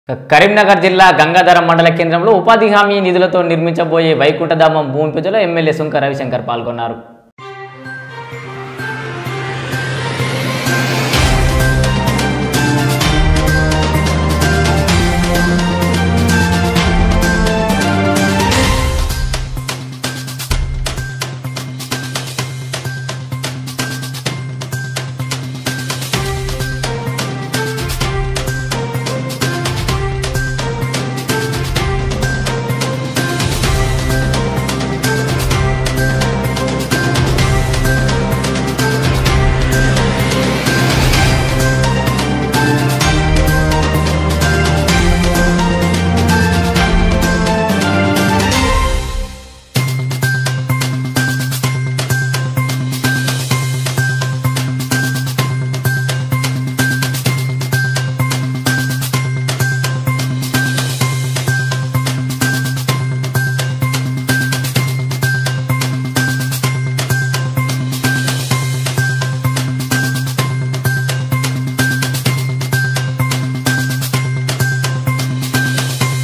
కరీంనగర్ జిల్లా గంగాధరం మండల కేంద్రంలో ఉపాధి హామీ నిధులతో నిర్మించబోయే వైకుంఠధామం భూమి పూజలో ఎమ్మెల్యే సుంక రవిశంకర్ పాల్గొన్నారు.